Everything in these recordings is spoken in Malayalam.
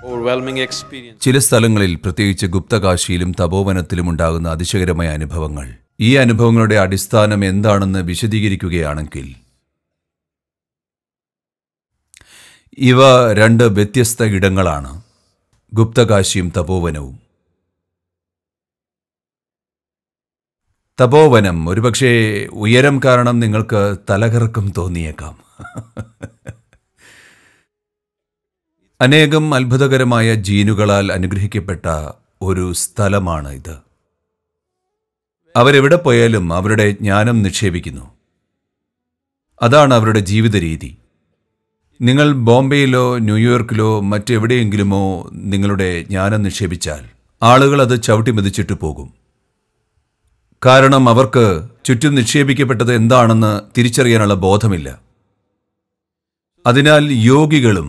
overwhelming experience. ചില സ്ഥലങ്ങളിൽ പ്രത്യേകിച്ച് ഗുപ്തകാശിയിലും തപോവനത്തിലും ഉണ്ടാകുന്ന അതിശയകരമായ അനുഭവങ്ങൾ. ഈ അനുഭവങ്ങളുടെ അടിസ്ഥാനം എന്താണെന്ന് വിശദീകരിക്കുകയാണെങ്കിൽ ഇവ രണ്ട് വ്യത്യസ്ത ഇടങ്ങളാണ്, ഗുപ്തകാശിയും തപോവനവും. തപോവനം ഒരുപക്ഷെ ഉയരം കാരണം നിങ്ങൾക്ക് തലകറക്കം തോന്നിയേക്കാം. അനേകം അത്ഭുതകരമായ ജീനുകളാൽ അനുഗ്രഹിക്കപ്പെട്ട ഒരു സ്ഥലമാണ് ഇത്. അവരെവിടെ പോയാലും അവരുടെ ജ്ഞാനം നിക്ഷേപിക്കുന്നു. അതാണ് അവരുടെ ജീവിത രീതി. നിങ്ങൾ ബോംബെയിലോ ന്യൂയോർക്കിലോ മറ്റെവിടെയെങ്കിലുമോ നിങ്ങളുടെ ജ്ഞാനം നിക്ഷേപിച്ചാൽ ആളുകൾ അത് ചവിട്ടിമെതിച്ചിട്ട് പോകും. കാരണം അവർക്ക് ചുറ്റും നിക്ഷേപിക്കപ്പെട്ടത് എന്താണെന്ന് തിരിച്ചറിയാനുള്ള ബോധമില്ല. അതിനാൽ യോഗികളും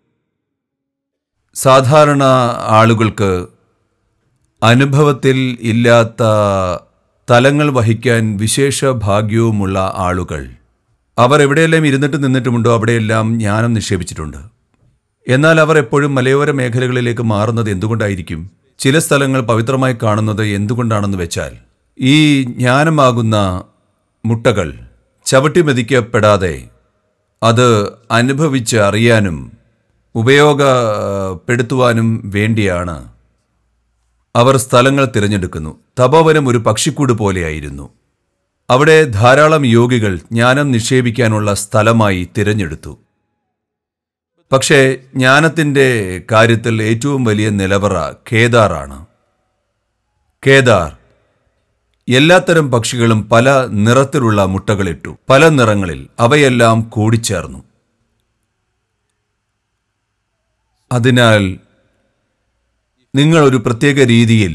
സാധാരണ ആളുകൾക്ക് അനുഭവത്തിൽ ഇല്ലാത്ത തലങ്ങൾ വഹിക്കാൻ വിശേഷ ഭാഗ്യവുമുള്ള ആളുകൾ അവർ എവിടെയെല്ലാം ഇരുന്നിട്ട് നിന്നിട്ടുമുണ്ടോ അവിടെയെല്ലാം ജ്ഞാനം നിക്ഷേപിച്ചിട്ടുണ്ട്. എന്നാൽ അവർ എപ്പോഴും മലയോര മേഖലകളിലേക്ക് മാറുന്നത് എന്തുകൊണ്ടായിരിക്കും? ചില സ്ഥലങ്ങൾ പവിത്രമായി കാണുന്നത് എന്തുകൊണ്ടാണെന്ന് വെച്ചാൽ ഈ ജ്ഞാനമാകുന്ന മുട്ടകൾ ചവിട്ടിമെതിക്കപ്പെടാതെ അത് അനുഭവിച്ച് അറിയാനും ഉപയോഗപ്പെടുത്തുവാനും വേണ്ടിയാണ് അവർ സ്ഥലങ്ങൾ തിരഞ്ഞെടുക്കുന്നു. തപോവനം ഒരു പക്ഷിക്കൂട് പോലെയായിരുന്നു. അവിടെ ധാരാളം യോഗികൾ ജ്ഞാനം നിക്ഷേപിക്കാനുള്ള സ്ഥലമായി തിരഞ്ഞെടുത്തു. പക്ഷേ ജ്ഞാനത്തിൻ്റെ കാര്യത്തിൽ ഏറ്റവും വലിയ നിലവറ കേദാറാണ്. കേദാർ എല്ലാത്തരം പക്ഷികളും പല നിറത്തിലുള്ള മുട്ടകളിട്ടു, പല നിറങ്ങളിൽ. അവയെല്ലാം കൂടിച്ചേർന്നു. അതിനാൽ നിങ്ങൾ ഒരു പ്രത്യേക രീതിയിൽ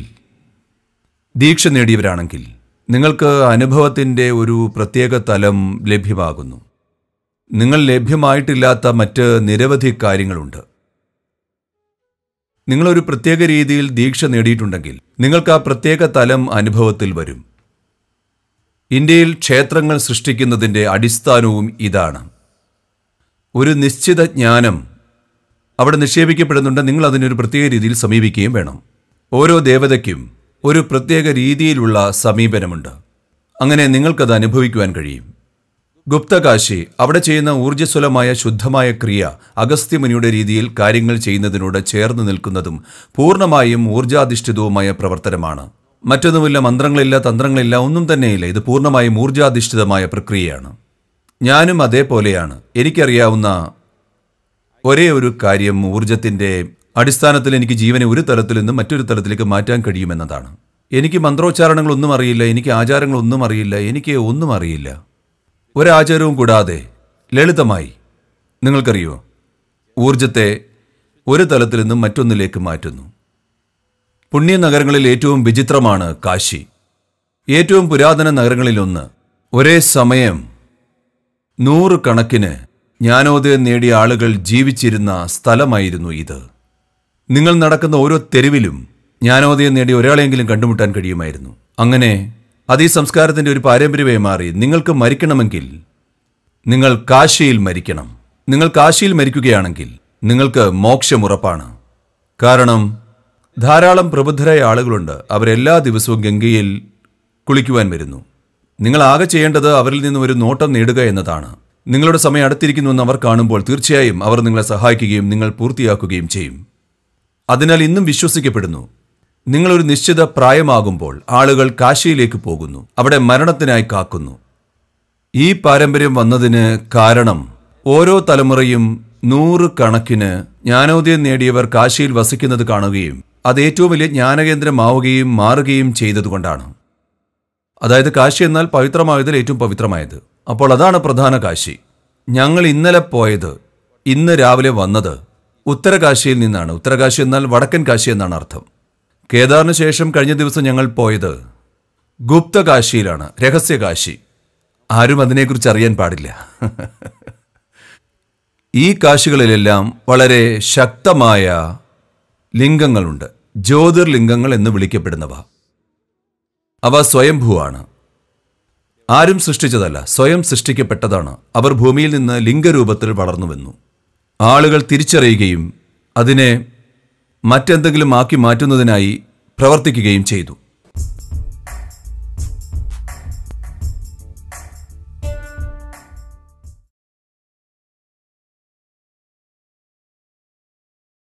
ദീക്ഷ നേടിയവരാണെങ്കിൽ നിങ്ങൾക്ക് അനുഭവത്തിൻ്റെ ഒരു പ്രത്യേക തലം ലഭ്യമാകുന്നു. നിങ്ങൾ ലഭ്യമായിട്ടില്ലാത്ത മറ്റ് നിരവധി കാര്യങ്ങളുണ്ട്. നിങ്ങളൊരു പ്രത്യേക രീതിയിൽ ദീക്ഷ നേടിയിട്ടുണ്ടെങ്കിൽ നിങ്ങൾക്ക് ആ പ്രത്യേക തലം അനുഭവത്തിൽ വരും. ഇന്ത്യയിൽ ക്ഷേത്രങ്ങൾ സൃഷ്ടിക്കുന്നതിൻ്റെ അടിസ്ഥാനവും ഇതാണ്. ഒരു നിശ്ചിത ജ്ഞാനം അവിടെ നിക്ഷേപിക്കപ്പെടുന്നുണ്ട്. നിങ്ങൾ അതിനൊരു പ്രത്യേക രീതിയിൽ സമീപിക്കുകയും വേണം. ഓരോ ദേവതയ്ക്കും ഒരു പ്രത്യേക രീതിയിലുള്ള സമീപനമുണ്ട്. അങ്ങനെ നിങ്ങൾക്കത് അനുഭവിക്കുവാൻ കഴിയും. ഗുപ്തകാശി അവിടെ ചെയ്യുന്ന ഊർജ്ജസ്വലമായ ശുദ്ധമായ ക്രിയ അഗസ്ത്യമുനിയുടെ രീതിയിൽ കാര്യങ്ങൾ ചെയ്യുന്നതിനോട് ചേർന്ന് നിൽക്കുന്നതും പൂർണ്ണമായും ഊർജാധിഷ്ഠിതവുമായ പ്രവർത്തനമാണ്. മറ്റൊന്നുമില്ല, മന്ത്രങ്ങളില്ല, തന്ത്രങ്ങളില്ല, ഒന്നും തന്നെയില്ല. ഇത് പൂർണ്ണമായും ഊർജാധിഷ്ഠിതമായ പ്രക്രിയയാണ്. ഞാനും അതേപോലെയാണ്. എനിക്കറിയാവുന്ന ഒരേ ഒരു കാര്യം ഊർജത്തിൻ്റെ അടിസ്ഥാനത്തിൽ എനിക്ക് ജീവനെ ഒരു തലത്തിൽ നിന്ന് മറ്റൊരു തലത്തിലേക്ക് മാറ്റാൻ കഴിയുമെന്നതാണ്. എനിക്ക് മന്ത്രോച്ചാരണങ്ങളൊന്നും അറിയില്ല, എനിക്ക് ആചാരങ്ങളൊന്നും അറിയില്ല, എനിക്ക് ഒന്നും അറിയില്ല. ഒരാചാരവും കൂടാതെ ലളിതമായി നിങ്ങൾക്കറിയോ ഊർജത്തെ ഒരു തലത്തിൽ നിന്നും മറ്റൊന്നിലേക്ക് മാറ്റുന്നു. പുണ്യനഗരങ്ങളിൽ ഏറ്റവും വിചിത്രമാണ് കാശി. ഏറ്റവും പുരാതന നഗരങ്ങളിലൊന്ന്. ഒരേ സമയം 100 കണക്കിന് ജ്ഞാനോദയം നേടിയ ആളുകൾ ജീവിച്ചിരുന്ന സ്ഥലമായിരുന്നു ഇത്. നിങ്ങൾ നടക്കുന്ന ഓരോ തെരുവിലും ജ്ഞാനോദയം നേടിയ ഒരാളെങ്കിലും കണ്ടുമുട്ടാൻ കഴിയുമായിരുന്നു. അങ്ങനെ അത് ഈ സംസ്കാരത്തിൻ്റെ ഒരു പാരമ്പര്യമായി മാറി. നിങ്ങൾക്ക് മരിക്കണമെങ്കിൽ നിങ്ങൾ കാശിയിൽ മരിക്കണം. നിങ്ങൾ കാശിയിൽ മരിക്കുകയാണെങ്കിൽ നിങ്ങൾക്ക് മോക്ഷം ഉറപ്പാണ്. കാരണം ധാരാളം പ്രബുദ്ധരായ ആളുകളുണ്ട്. അവരെല്ലാ ദിവസവും ഗംഗയിൽ കുളിക്കുവാൻ വരുന്നു. നിങ്ങൾ ആകെ ചെയ്യേണ്ടത് അവരിൽ നിന്ന് ഒരു നോട്ടം നേടുക എന്നതാണ്. നിങ്ങളുടെ സമയം അടുത്തിരിക്കുന്നുവെന്ന് അവർ കാണുമ്പോൾ തീർച്ചയായും അവർ നിങ്ങളെ സഹായിക്കുകയും നിങ്ങൾ പൂർത്തിയാക്കുകയും ചെയ്യും. അതിനാൽ ഇന്നും വിശ്വസിക്കപ്പെടുന്നു, നിങ്ങളൊരു നിശ്ചിത പ്രായമാകുമ്പോൾ ആളുകൾ കാശിയിലേക്ക് പോകുന്നു, അവിടെ മരണത്തിനായി കാക്കുന്നു. ഈ പാരമ്പര്യം വന്നതിന് കാരണം ഓരോ തലമുറയും 100 കണക്കിന് ജ്ഞാനോദയം നേടിയവർ കാശിയിൽ വസിക്കുന്നത് കാണുകയും അത് ഏറ്റവും വലിയ ജ്ഞാനകേന്ദ്രമാവുകയും മാറുകയും ചെയ്തതുകൊണ്ടാണ്. അതായത് കാശി എന്നാൽ പവിത്രമായതിൽ ഏറ്റവും പവിത്രമായത്. അപ്പോൾ അതാണ് പ്രധാന കാശി. ഞങ്ങൾ ഇന്നലെ പോയത്, ഇന്ന് രാവിലെ വന്നത് ഉത്തരകാശിയിൽ നിന്നാണ്. ഉത്തരകാശി എന്നാൽ വടക്കൻ കാശി എന്നാണ് അർത്ഥം. കേദാറിന് ശേഷം കഴിഞ്ഞ ദിവസം ഞങ്ങൾ പോയത് ഗുപ്തകാശിയിലാണ്, രഹസ്യകാശി. ആരും അതിനെക്കുറിച്ച് അറിയാൻ പാടില്ല. ഈ കാശികളിലെല്ലാം വളരെ ശക്തമായ ലിംഗങ്ങളുണ്ട്, ജ്യോതിർലിംഗങ്ങൾ എന്ന് വിളിക്കപ്പെടുന്നവ. അവ സ്വയംഭൂവാണ്, ആരും സൃഷ്ടിച്ചതല്ല, സ്വയം സൃഷ്ടിക്കപ്പെട്ടതാണ്. അവർ ഭൂമിയിൽ നിന്ന് ലിംഗരൂപത്തിൽ വളർന്നു വന്നു. ആളുകൾ തിരിച്ചറിയുകയും അതിനെ മറ്റെന്തെങ്കിലും ആക്കി മാറ്റുന്നതിനായി പ്രവർത്തിക്കുകയും ചെയ്തു.